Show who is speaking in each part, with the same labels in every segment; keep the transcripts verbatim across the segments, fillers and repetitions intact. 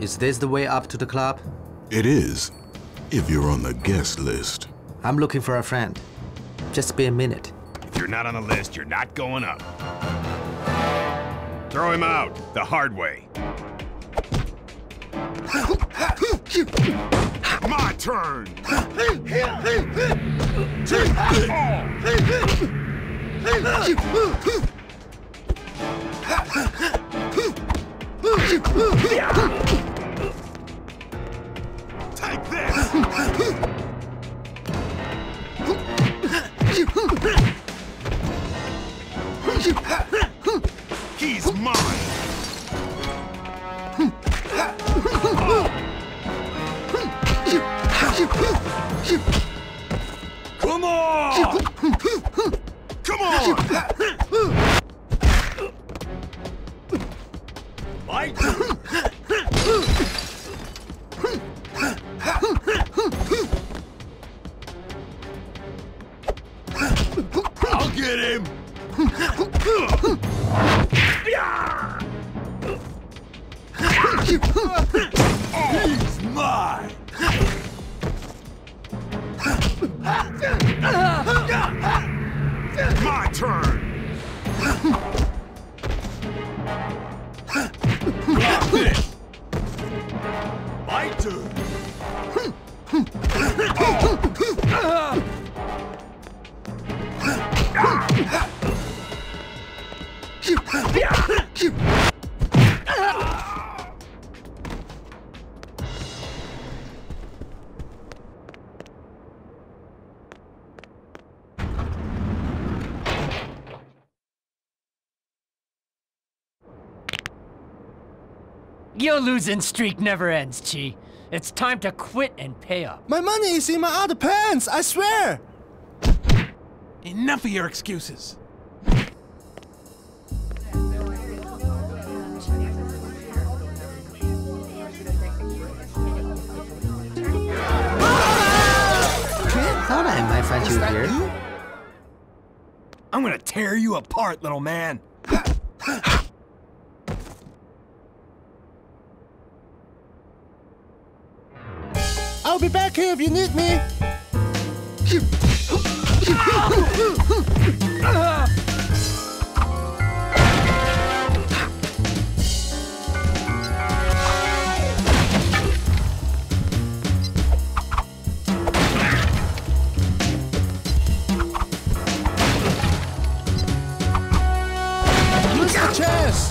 Speaker 1: Is this the way up to the club?
Speaker 2: It is, if you're on the guest list.
Speaker 1: I'm looking for a friend. Just be a minute.
Speaker 3: If you're not on the list, you're not going up. Throw him out, the hard way. My turn! Take Take this! He's mine! Come on! Come on! My turn! I'll get him! He's mine! My turn! My turn!
Speaker 4: Your losing streak never ends, Chi. It's time to quit and pay up.
Speaker 5: My money is in my other pants, I swear!
Speaker 6: Enough of your excuses.
Speaker 1: Thought I might find you here.
Speaker 6: You? I'm gonna tear you apart, little man.
Speaker 5: I'll be back here if you need me. Use the chest.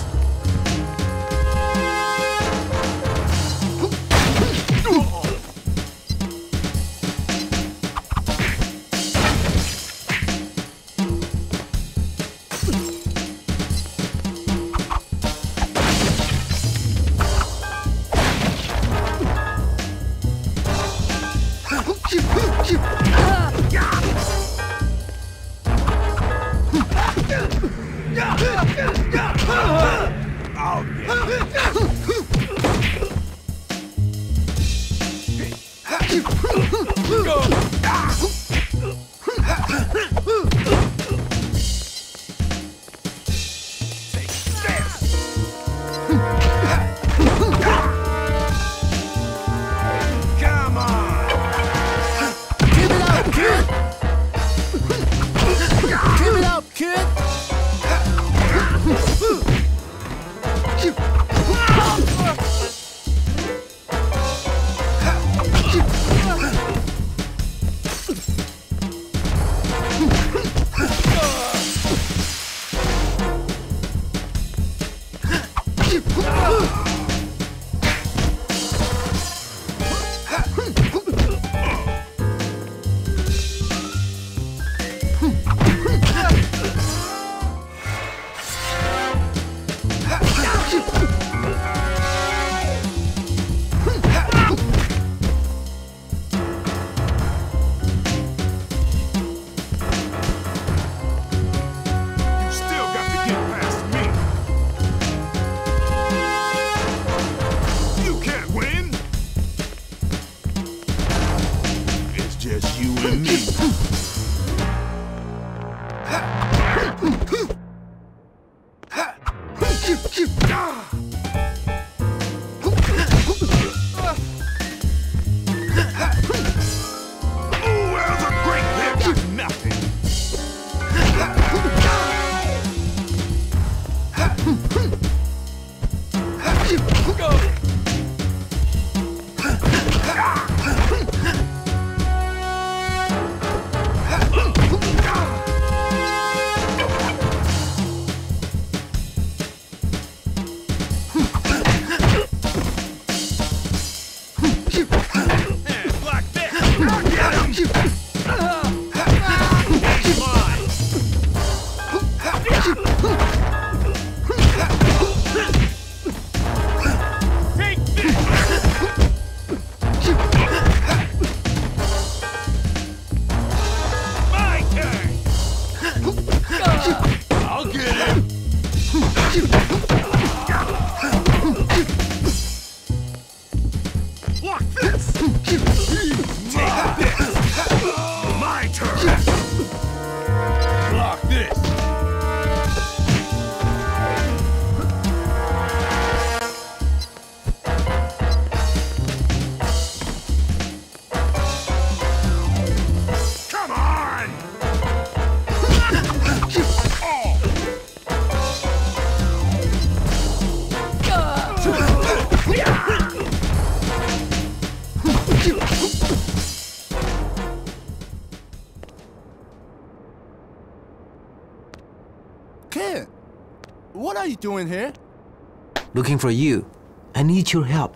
Speaker 5: Kid, what are you doing here?
Speaker 1: Looking for you. I need your help.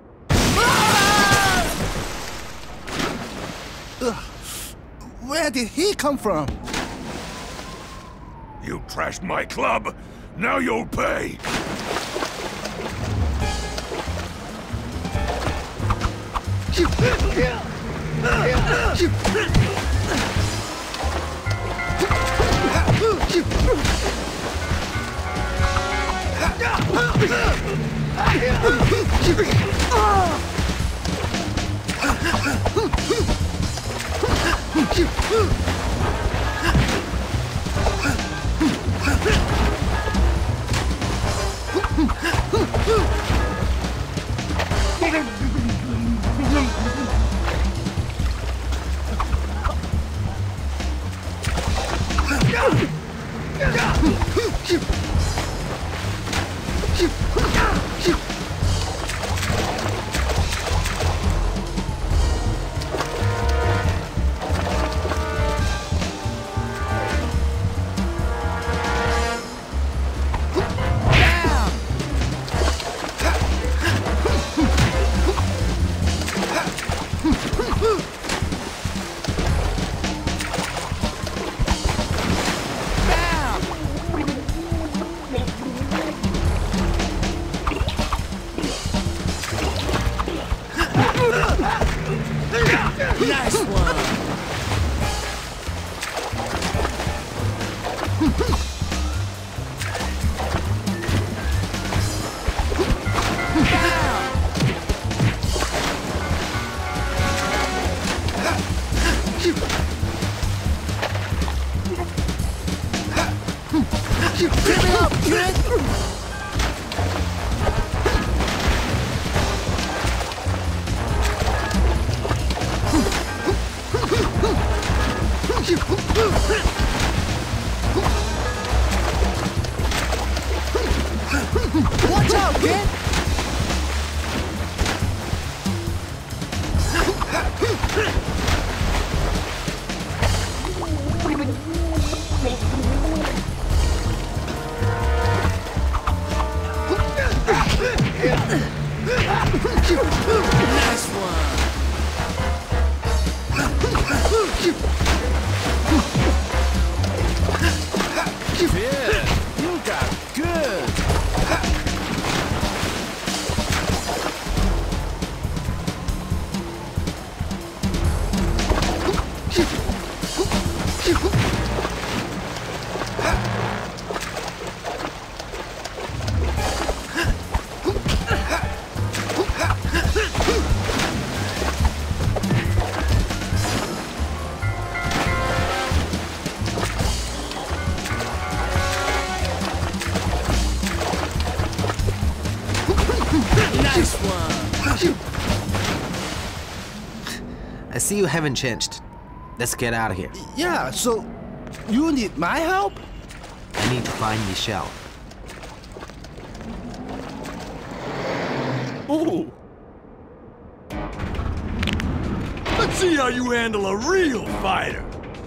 Speaker 5: Ugh. Where did he come from?
Speaker 3: You trashed my club. Now you'll pay.
Speaker 5: Nice one. Give it up, kid! Watch out, kid! Nice one! Yeah, you got good! Nice one!
Speaker 1: I see you haven't changed. Let's get out of here.
Speaker 5: Yeah, so you need my help?
Speaker 1: I need to find Michelle.
Speaker 3: Ooh. Let's see how you handle a real fighter.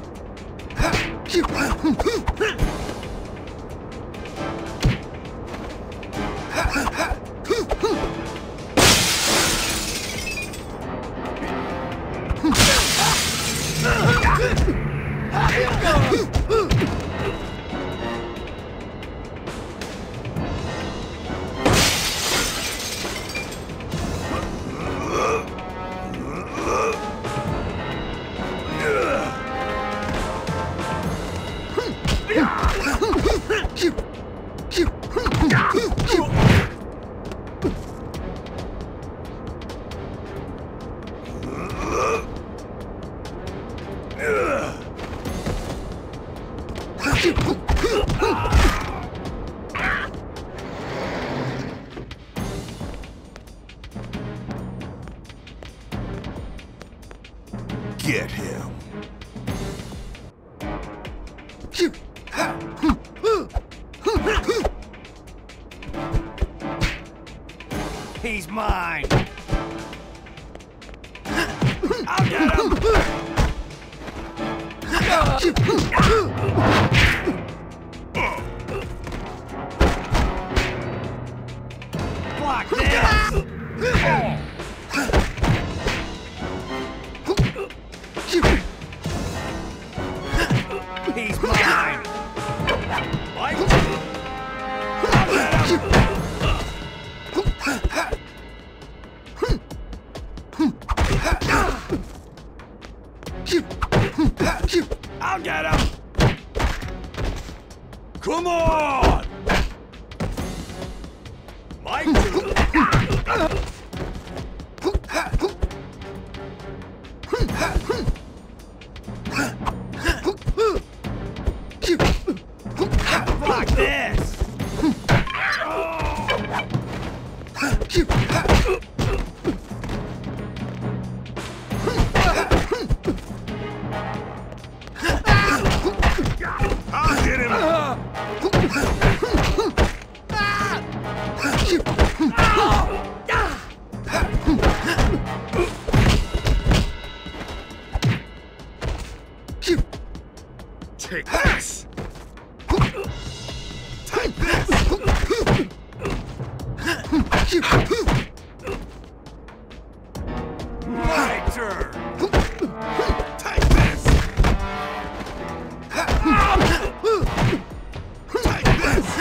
Speaker 3: Get him.
Speaker 6: He's mine. I'll get him.
Speaker 3: Come on! My turn! Like this! I'll get him! Take this! Take this! My turn! Take this! Take this!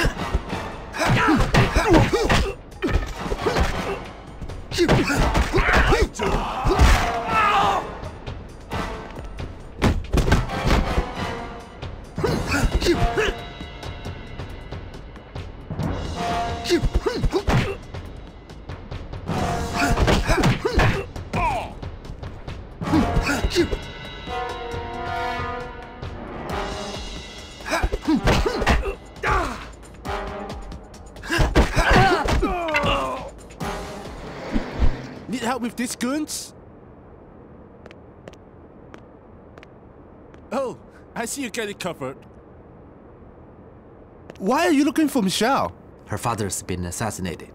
Speaker 3: My turn!
Speaker 5: Need help with these goons? Oh, I see you get it covered. Why are you looking for Michelle?
Speaker 1: Her father's been assassinated.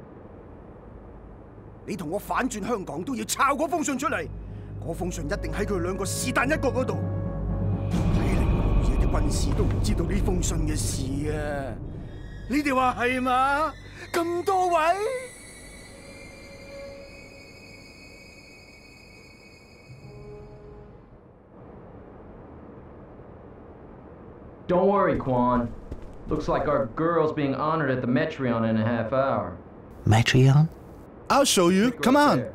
Speaker 6: 你同我反轉香港都要抄嗰封信出嚟，嗰封信一定喺佢兩個是但一個嗰度。睇嚟我老爺啲軍師都唔知道呢封信嘅事啊！你哋話係嘛？咁多位？
Speaker 7: Don't worry, Quan. Looks like our girl's being honored at the Metreon in a half hour.
Speaker 1: Metreon?
Speaker 5: I'll show you. Come on.
Speaker 7: There.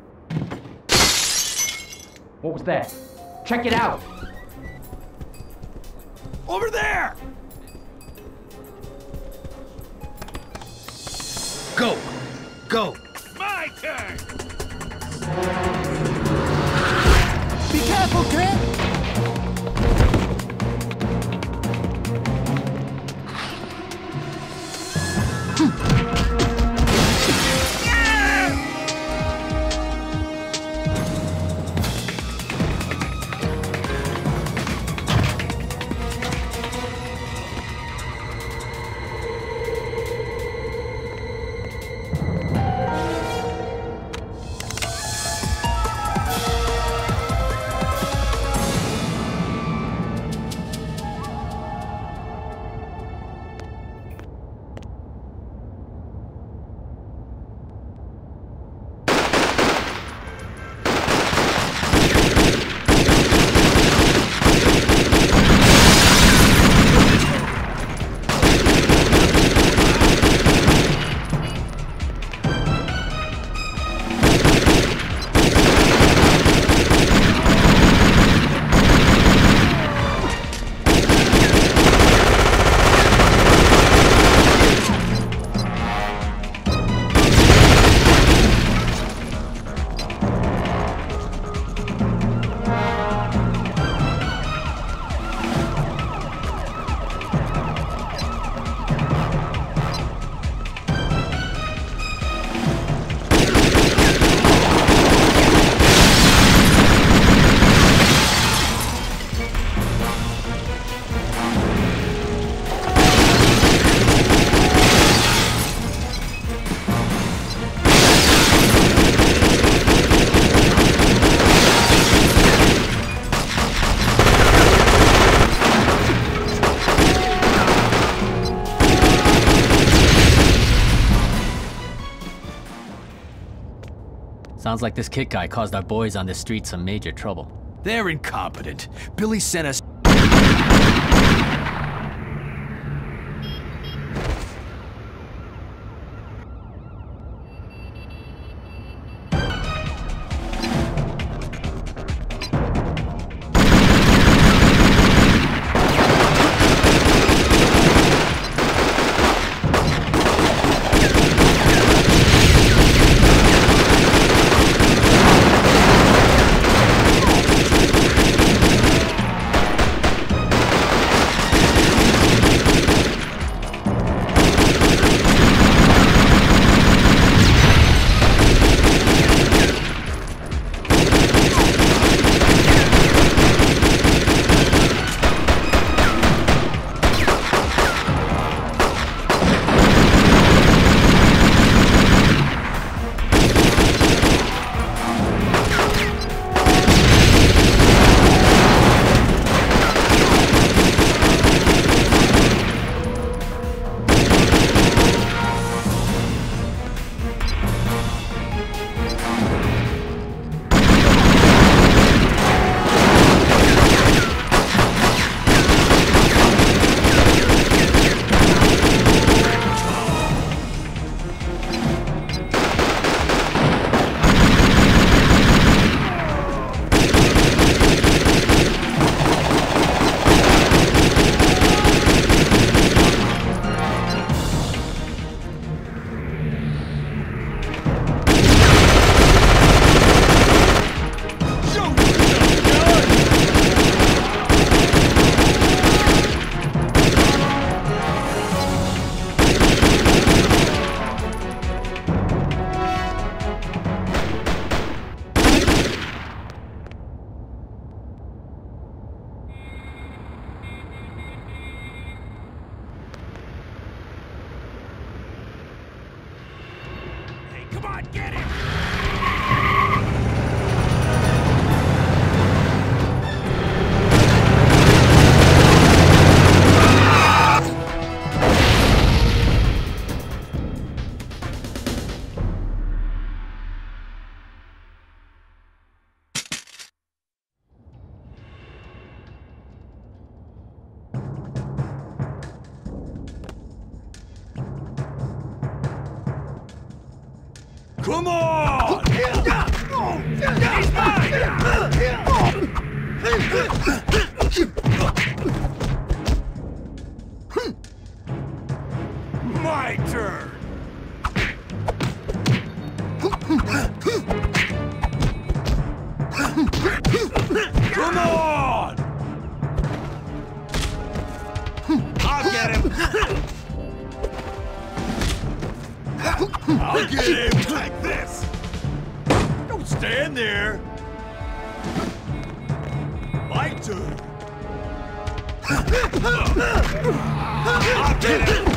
Speaker 7: What was that? Check it out!
Speaker 3: Over there!
Speaker 1: Go! Go!
Speaker 3: My turn!
Speaker 5: Be careful, kid!
Speaker 4: Sounds like this Kit guy caused our boys on this street some major trouble.
Speaker 3: They're incompetent. Billy sent us... on, get him! Come on! He's mine! My turn! Come on! I'll get him! I'll get him like this! Don't stand there! My turn! I'll get him!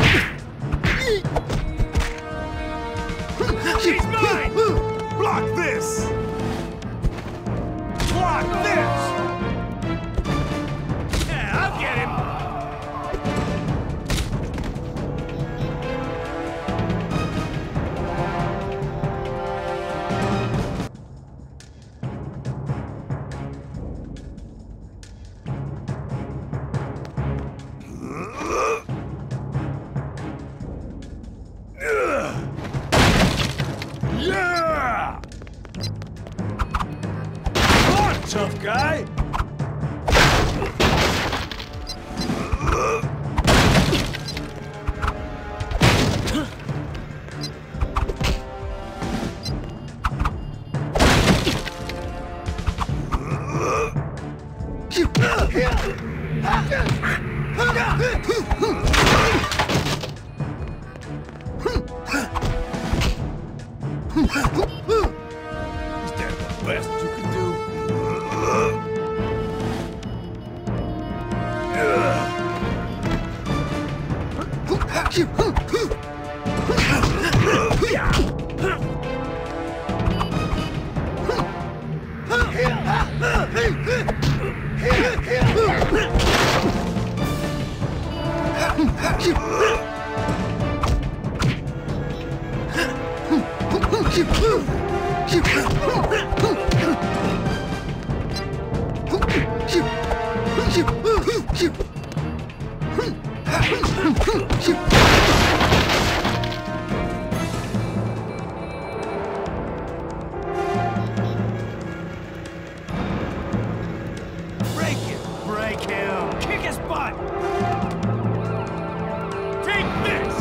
Speaker 3: She's mine! Block this! Block this! Yeah, I'll get him! Yeah! Come on, tough guy! Is that the best you can do? Break him! Break him! Kick his butt! Take this!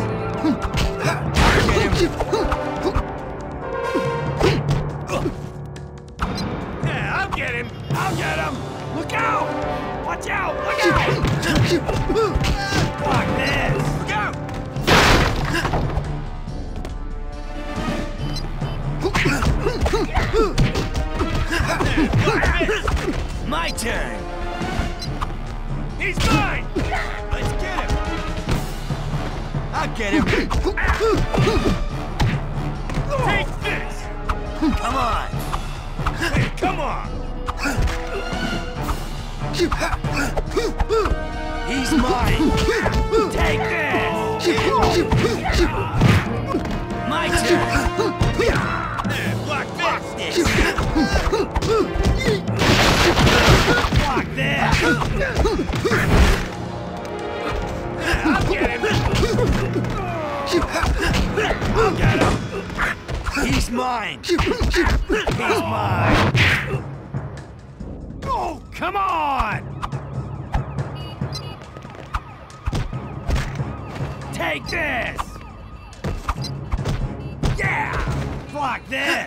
Speaker 3: Yeah, I'll get him! I'll get him! Look out! Watch out! Look out! Block this! Look out! My turn! He's mine! Let's get him! I'll get him! Take this! Come on! Hey, come on! He's mine! Take this! My turn! There, block this! Block this! I'll get him! I'll get him! He's mine! He's mine! Oh, come on! Take this! Yeah! Block this!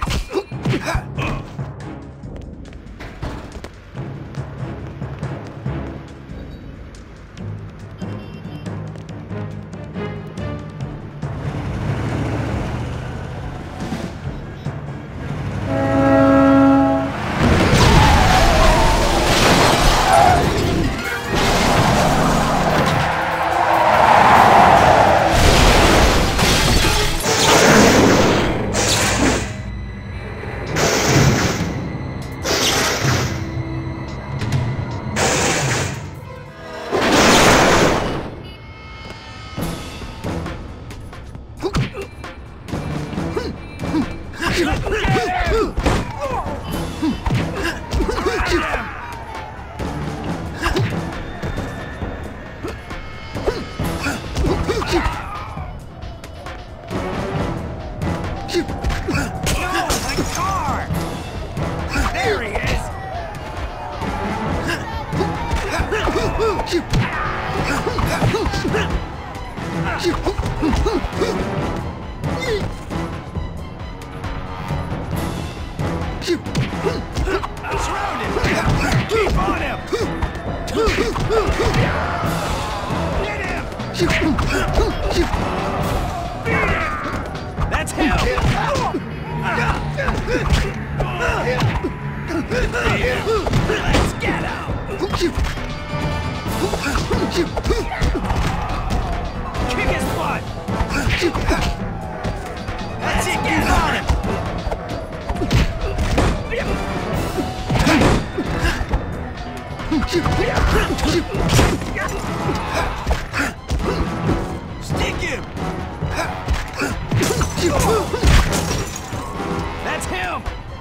Speaker 3: Surround him! Keep on him! Hit him! Beat him! That's him! Let's get him! Kick his butt! That's it, get on him! Stick him! That's him!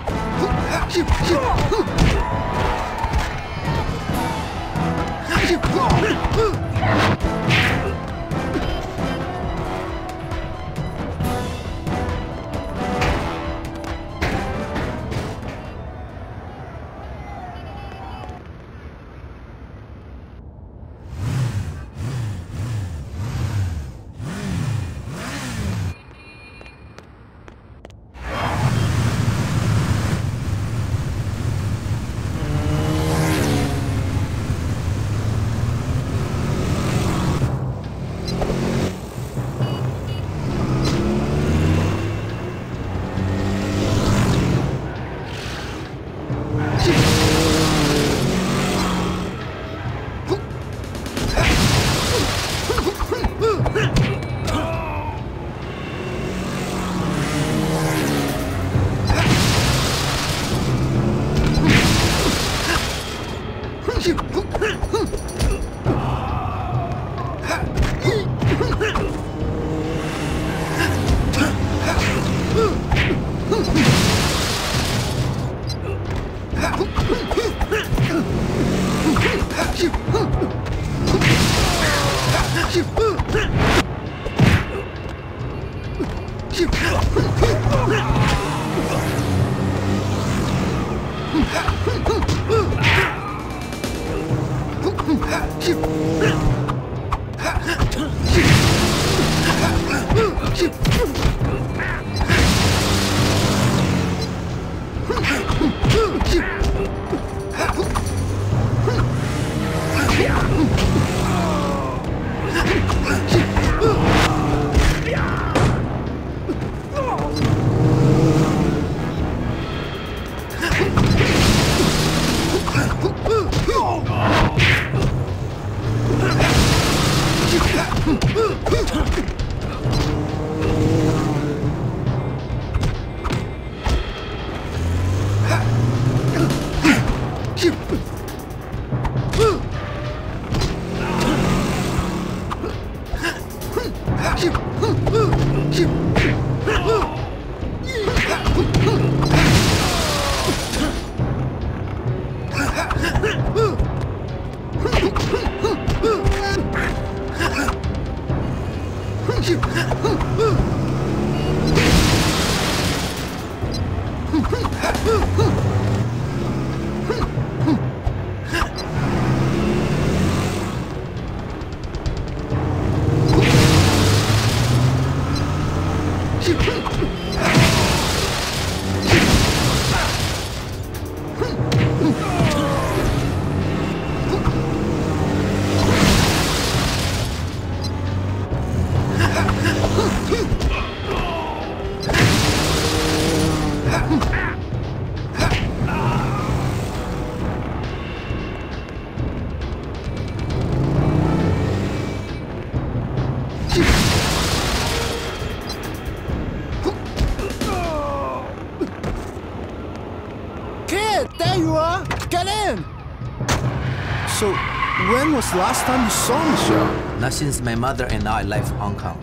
Speaker 5: So, when was the last time you saw Michelle?
Speaker 1: Not since my mother and I left Hong Kong.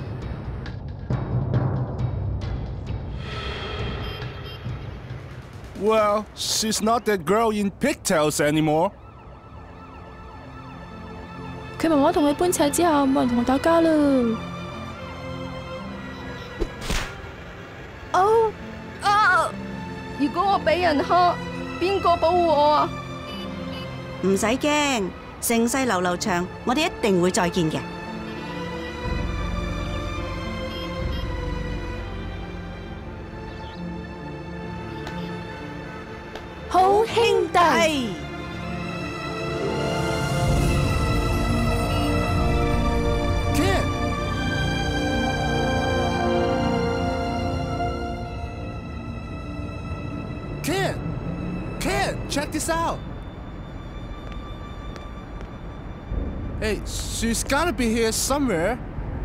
Speaker 5: Well, she's not that girl in pigtails anymore.
Speaker 8: 佢媽媽同佢搬齊之後，冇人同我打交啦。哦啊！如果我俾人蝦，邊個保護我啊？
Speaker 9: 唔使驚，盛世流流長，我哋一定會再見嘅。
Speaker 8: 兄弟。
Speaker 5: Kid! Kid! Kid! Check this out! Hey, she's gotta be here somewhere.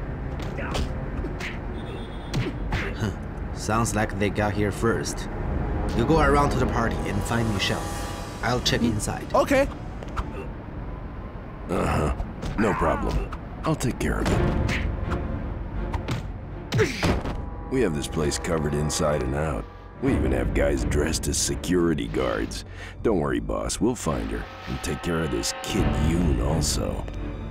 Speaker 1: Sounds like they got here first. You go around to the party and find Michelle. I'll check inside.
Speaker 5: Okay.
Speaker 10: Uh-huh. No problem. I'll take care of it. We have this place covered inside and out. We even have guys dressed as security guards. Don't worry, boss. We'll find her and take care of this kid Yoon also.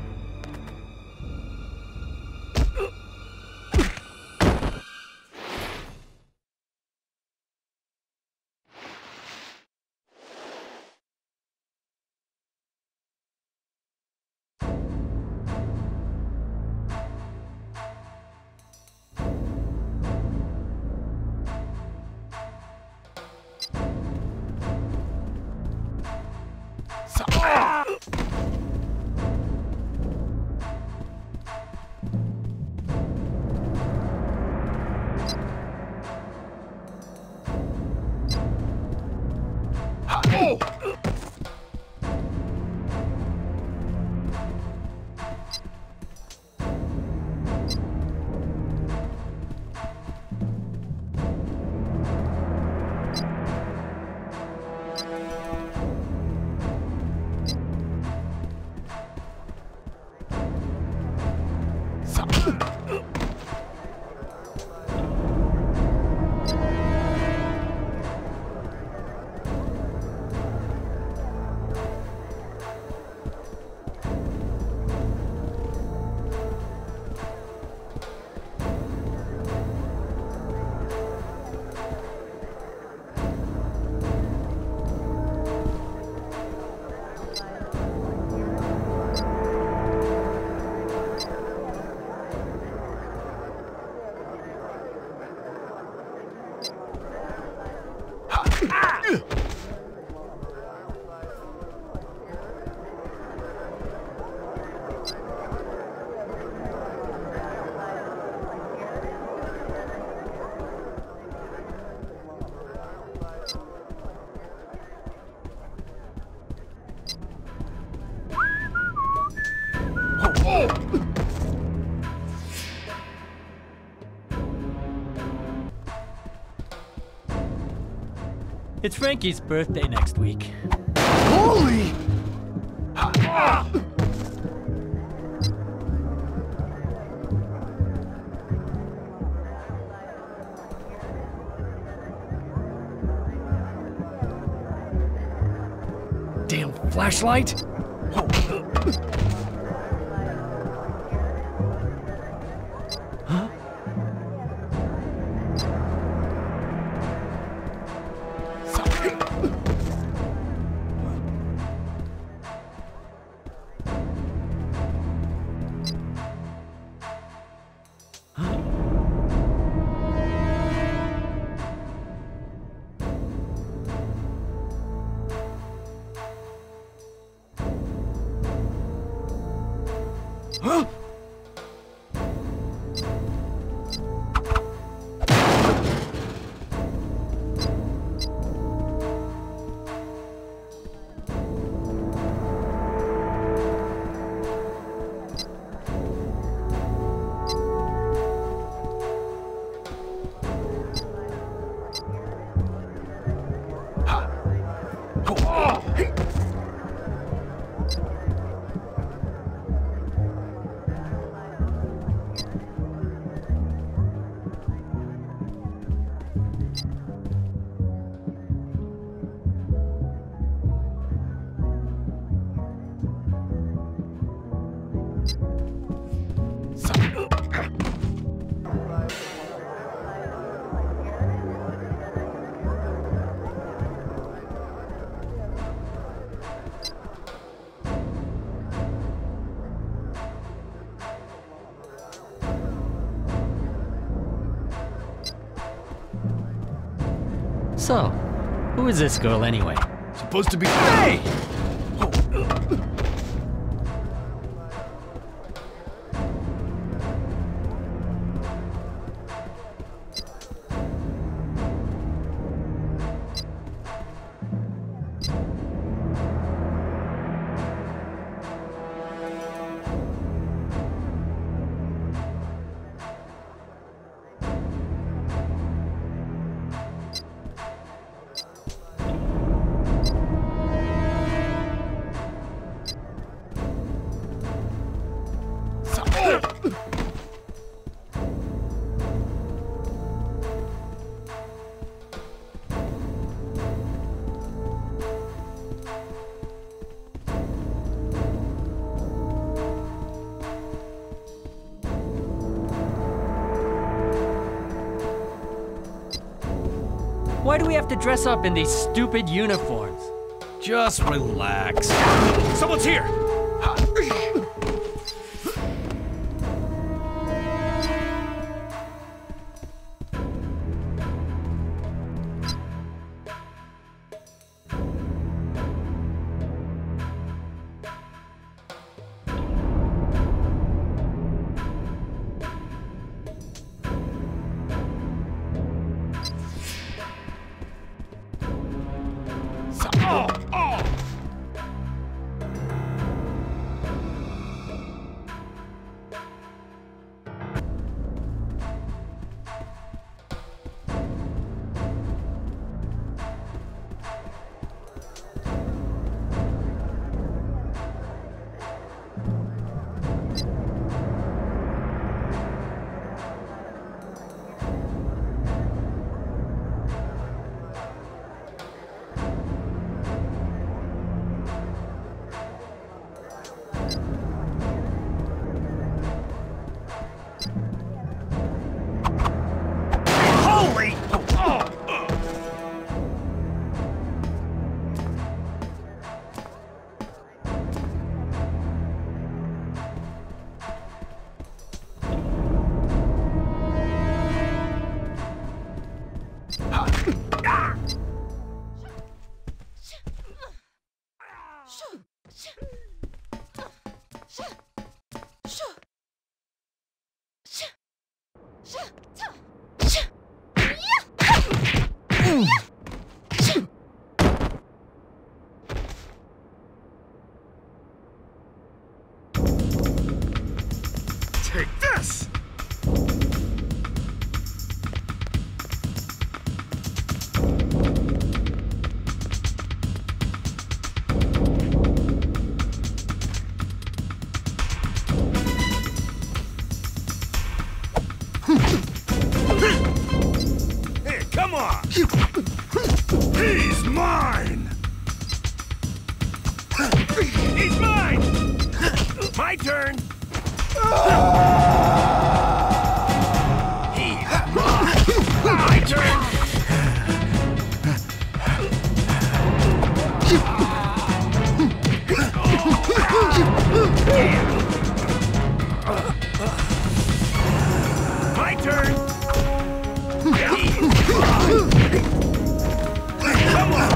Speaker 4: It's Frankie's birthday next week.
Speaker 5: Holy!
Speaker 4: Damn flashlight! Huh?
Speaker 5: Huh?
Speaker 4: So, who is this girl anyway? She
Speaker 3: supposed to be... Hey!
Speaker 4: Why do we have to dress up in these stupid uniforms?
Speaker 3: Just relax. Someone's here! Oh, oh. Take this! Hey, come on! He's mine! He's mine! My turn! He's mine! My turn! My turn! Come on!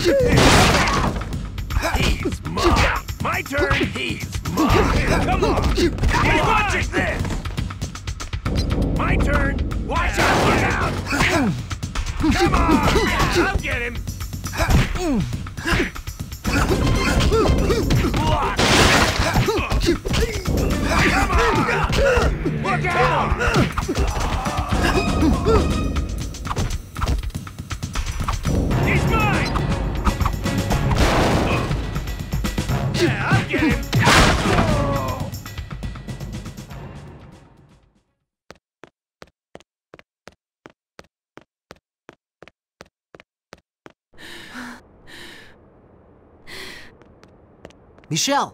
Speaker 3: He's mine. My turn. He's mine. Come on. He's watching this. My turn. Watch out. Get out. Come on. I'll get him. Block. Come on. Look out. He's mine. Yeah, I'll get him.
Speaker 1: Michelle!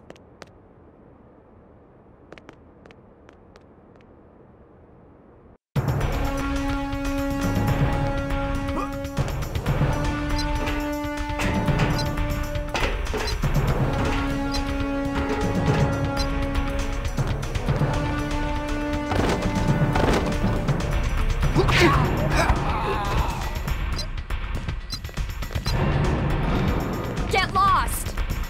Speaker 8: Get lost!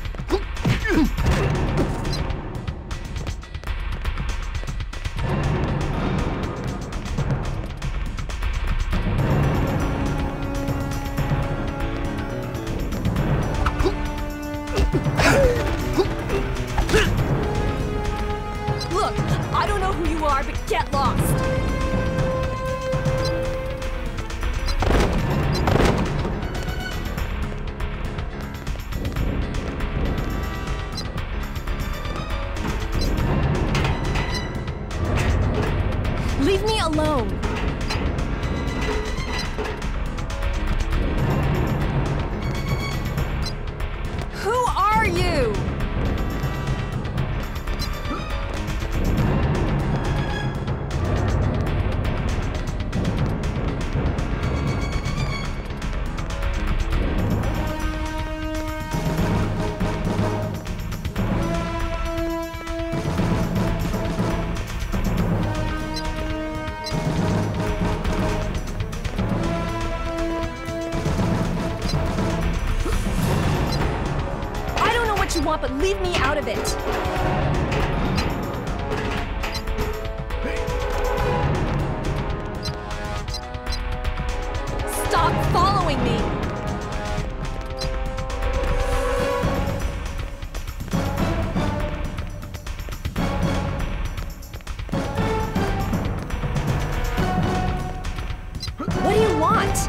Speaker 8: Look, I don't know who you are, but get lost! Leave me alone! Who are you? You want, but leave me out of it. Stop following me. What do you want?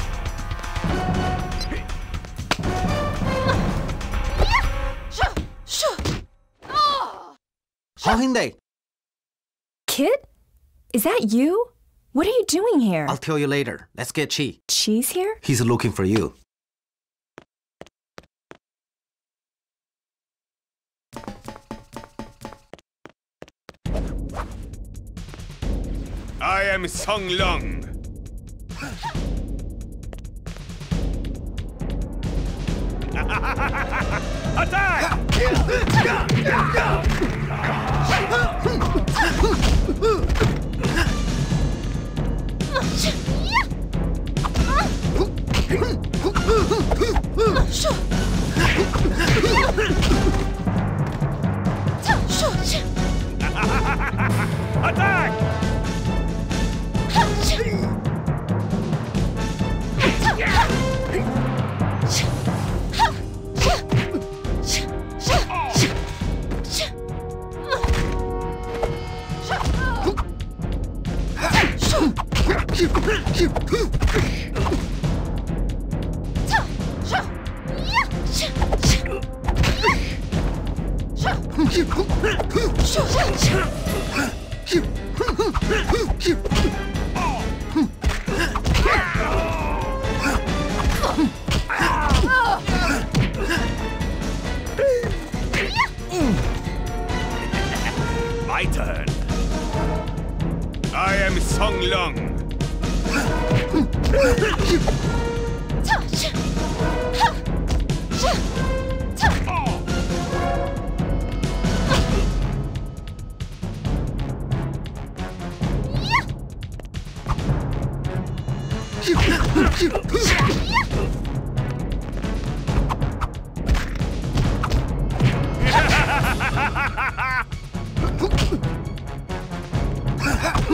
Speaker 8: Kid? Is that you? What are you doing here?
Speaker 1: I'll tell you later. Let's get Chi.
Speaker 8: Chi's here?
Speaker 1: He's looking for you.
Speaker 3: I am Song Long. Attack! Attack! My turn. I am Song Long.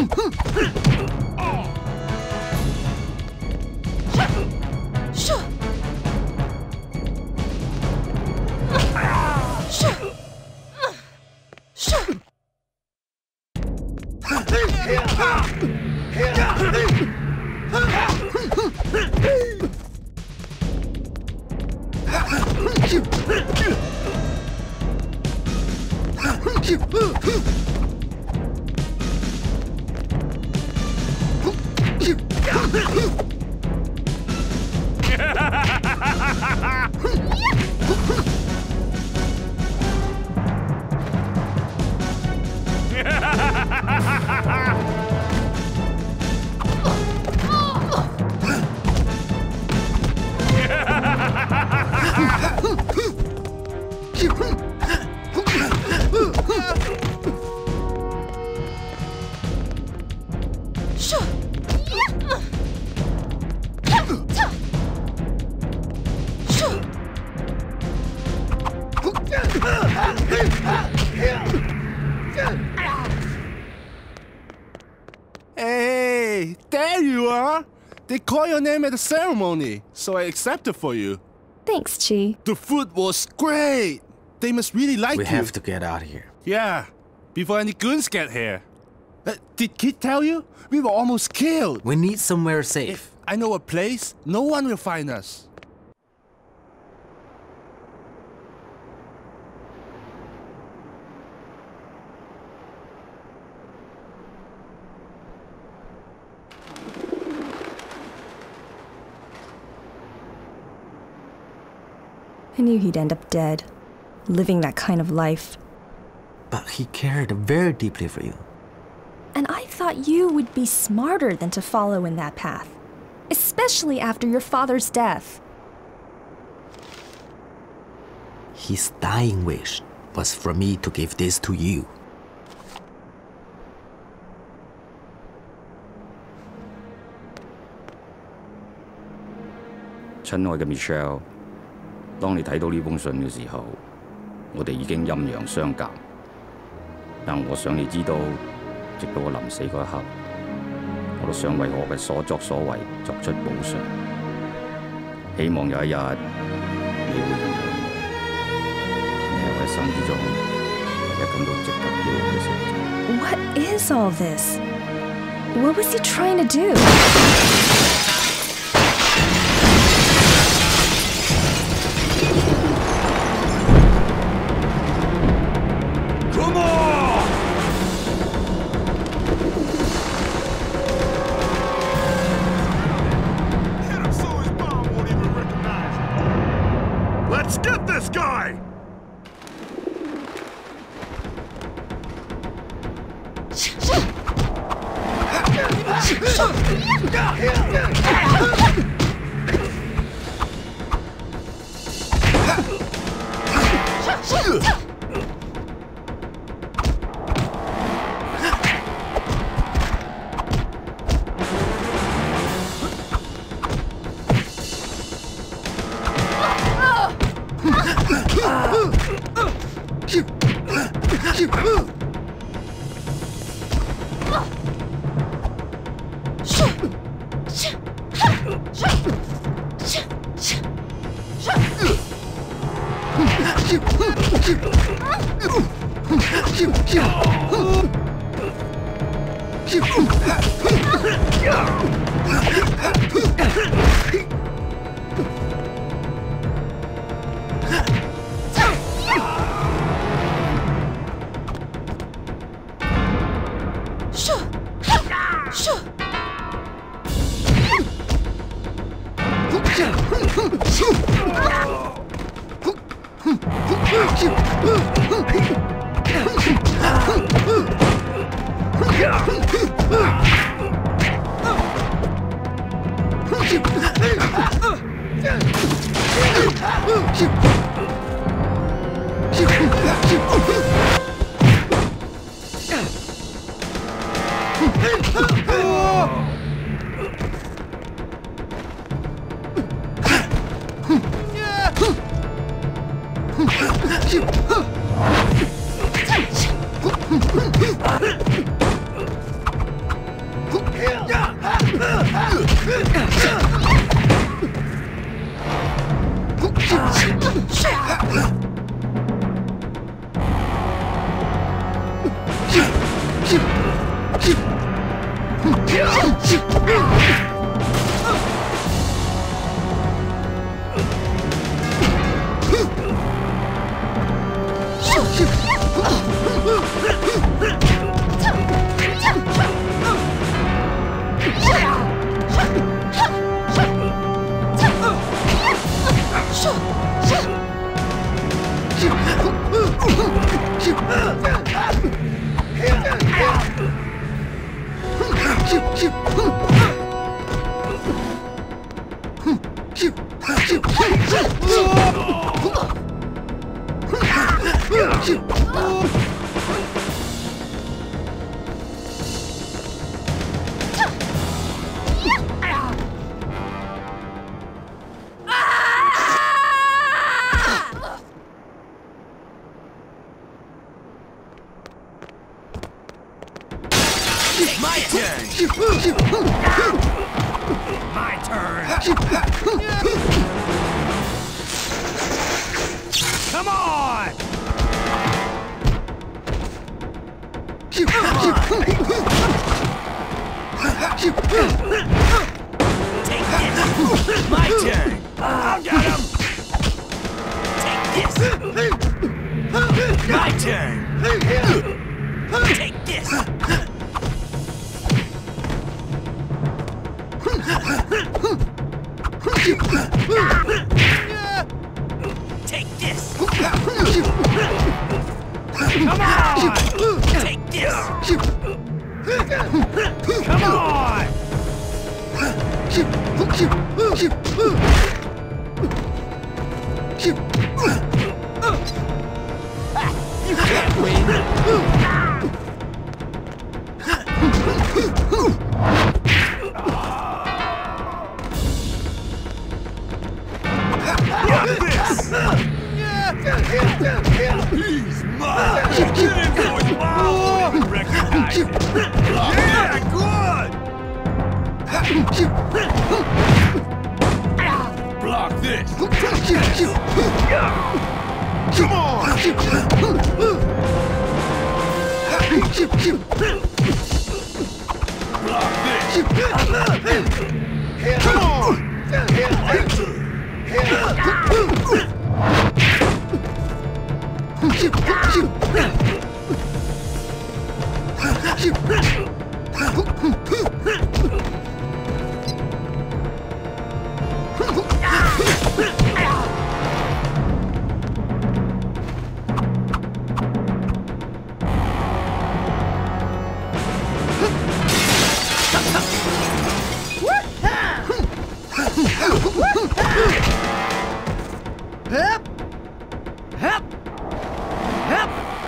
Speaker 5: Hey, there you are! They call your name at the ceremony, so I accepted for you.
Speaker 11: Thanks, Chi.
Speaker 5: The food was great! They must really like
Speaker 1: We
Speaker 5: you.
Speaker 1: We have to get out of here.
Speaker 5: Yeah, before any goons get here. Uh, did Kid tell you? We were almost killed.
Speaker 1: We need somewhere safe.
Speaker 5: If I know a place, no one will find us.
Speaker 11: I knew he'd end up dead, living that kind of life.
Speaker 1: But he cared very deeply for you.
Speaker 11: And I thought you would be smarter than to follow in that path, especially after your father's death.
Speaker 1: His dying wish was for me to give this to you.
Speaker 12: Dear Michelle, 當你睇到呢封信嘅時候，我哋已經陰陽相隔。但我想你知道，直到我臨死嗰一刻，我都想為我嘅所作所為作出補償。希望有一日你會原諒我。你係我一生之中唯一感到值得驕傲嘅事情。
Speaker 11: What is all this? What was he trying to do?
Speaker 3: Let's get this guy! My turn! My turn! Come on! Come on! Take this! My turn! I'll get him! Take this! My turn! Take this! Take this! Come on! Take this! Come on! You can't win! He's mine! Get in for his mouth! Recognize it! Yeah, good! Block this! Come on! Block this! Come on!
Speaker 6: Hep! Hep! Hep!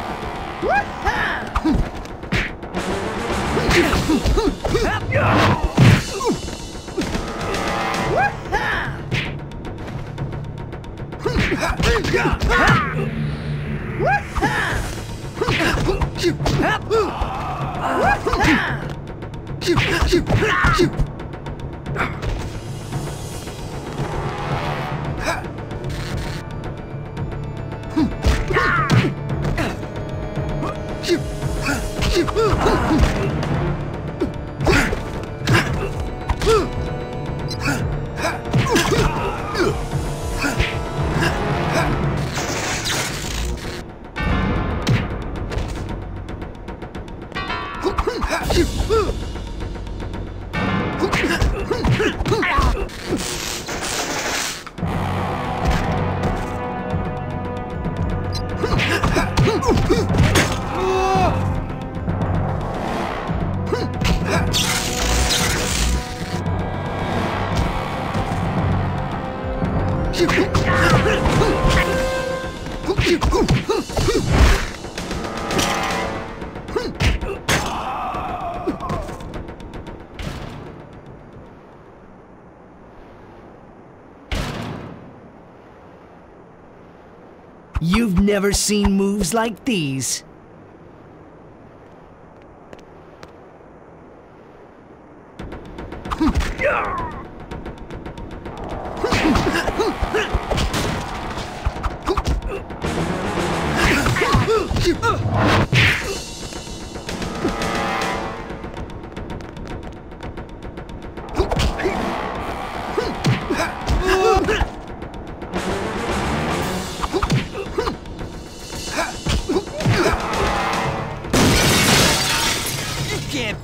Speaker 13: You've never seen moves like these.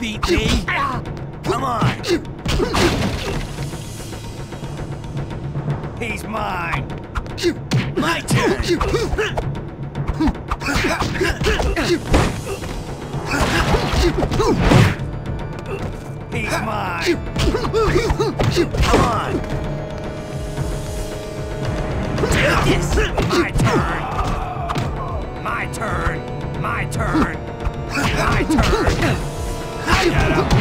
Speaker 3: beat me. Come on. He's mine. My turn. He's mine. Come on. Take this. My turn. My turn. My turn. My turn. Get him.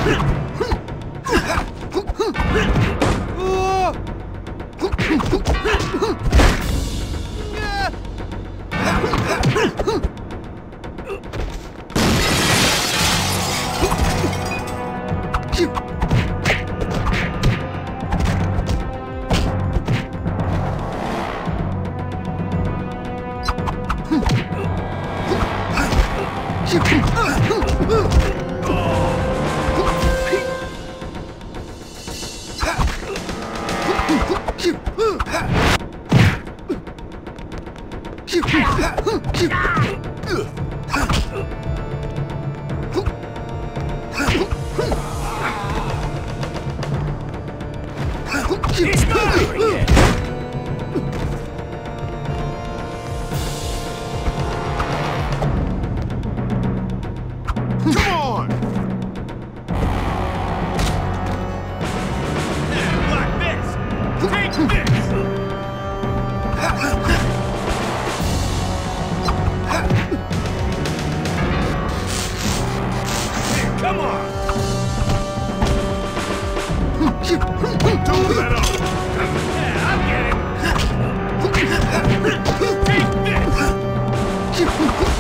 Speaker 3: He's mine!
Speaker 2: Come on!
Speaker 3: And like this! Take this! Here, come on!
Speaker 2: Don't let up!
Speaker 3: Yeah, I'll get him! Take this!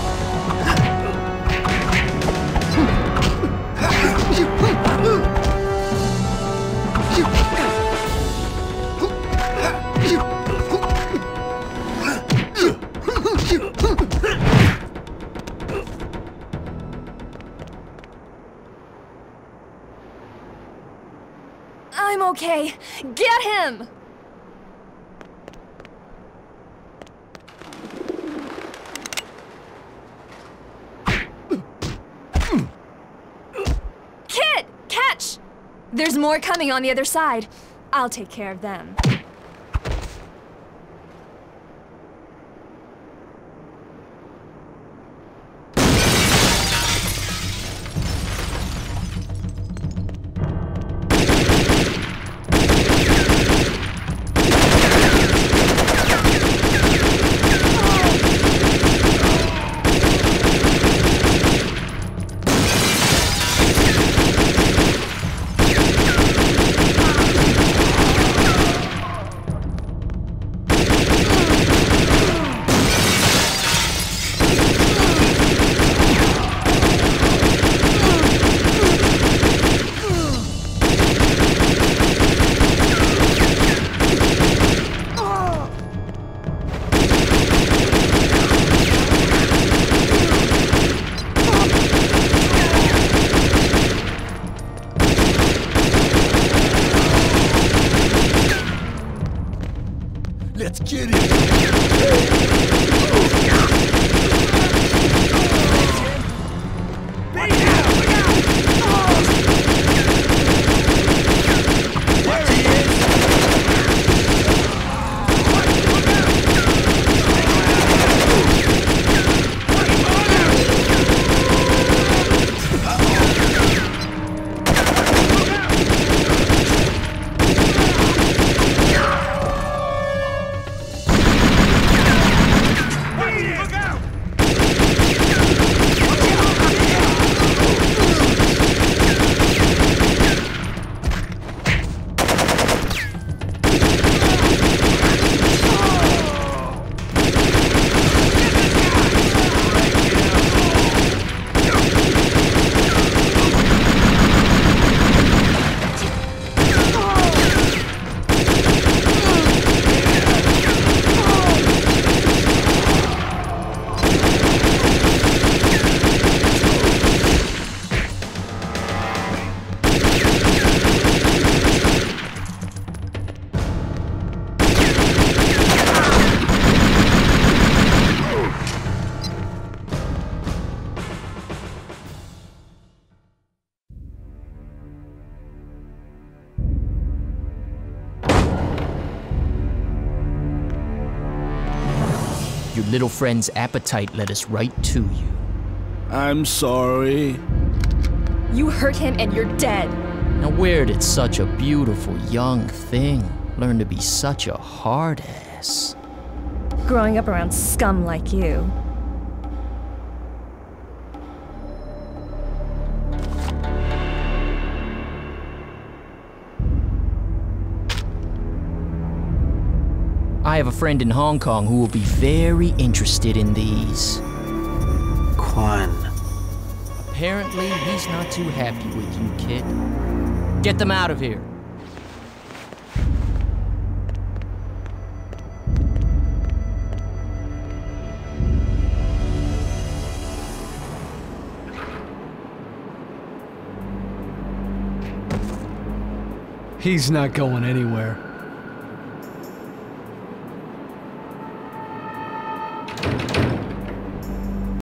Speaker 11: I'm okay. Get him! Kid! Catch! There's more coming on the other side. I'll take care of them.
Speaker 3: Let's get it! Wait!
Speaker 13: your little friend's appetite led us right to you.
Speaker 5: I'm sorry.
Speaker 11: You hurt him and you're dead.
Speaker 13: Now where did such a beautiful young thing learn to be such a hard ass?
Speaker 11: Growing up around scum like you.
Speaker 13: I have a friend in Hong Kong who will be very interested in these.
Speaker 1: Quan.
Speaker 13: Apparently, he's not too happy with you, kid. Get them out of here.
Speaker 14: He's not going anywhere.